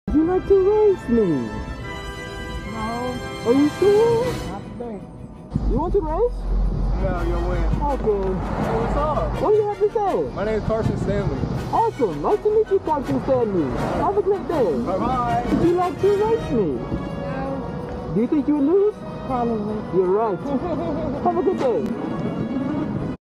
Would you like to race me? No, Are you sure? not today. You want to race? Yeah, you'll win. Okay. Hey, what's up? What do you have to say? My name is Carson Stanley. Awesome. Nice to meet you, Carson Stanley. Have a great day. Bye-bye. Would you like to race me? No, Do you think you would lose? probably. You're right. Have a good day.